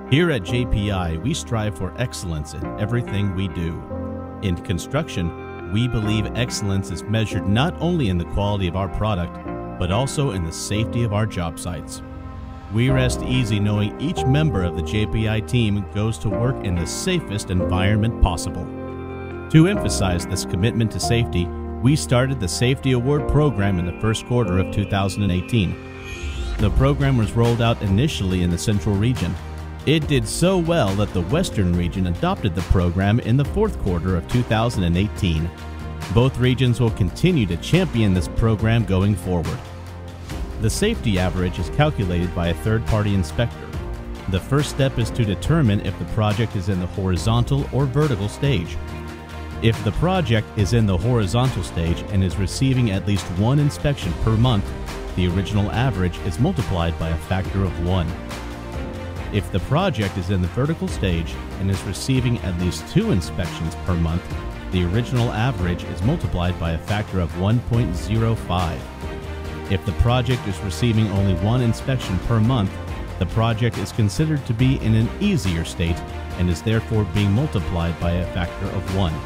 Here at JPI, we strive for excellence in everything we do. In construction, we believe excellence is measured not only in the quality of our product, but also in the safety of our job sites. We rest easy knowing each member of the JPI team goes to work in the safest environment possible. To emphasize this commitment to safety, we started the Safety Award program in the first quarter of 2018. The program was rolled out initially in the Central region. It did so well that the Western region adopted the program in the fourth quarter of 2018. Both regions will continue to champion this program going forward. The safety average is calculated by a third-party inspector. The first step is to determine if the project is in the horizontal or vertical stage. If the project is in the horizontal stage and is receiving at least one inspection per month, the original average is multiplied by a factor of 1. If the project is in the vertical stage and is receiving at least 2 inspections per month, the original average is multiplied by a factor of 1.05. If the project is receiving only 1 inspection per month, the project is considered to be in an easier state and is therefore being multiplied by a factor of 1.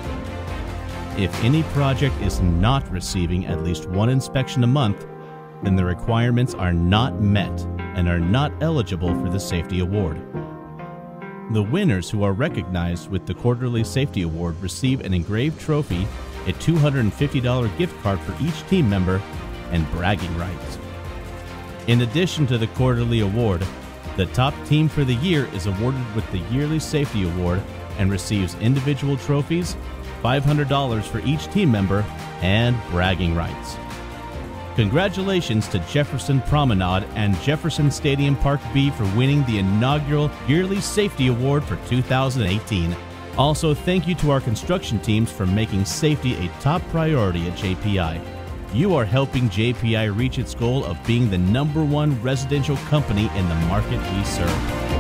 If any project is not receiving at least 1 inspection a month, then the requirements are not met and are not eligible for the Safety Award. The winners who are recognized with the Quarterly Safety Award receive an engraved trophy, a $250 gift card for each team member, and bragging rights. In addition to the Quarterly Award, the top team for the year is awarded with the Yearly Safety Award and receives individual trophies, $500 for each team member, and bragging rights. Congratulations to Jefferson Promenade and Jefferson Stadium Park B for winning the inaugural Yearly Safety Award for 2018. Also, thank you to our construction teams for making safety a top priority at JPI. You are helping JPI reach its goal of being the #1 residential company in the market we serve.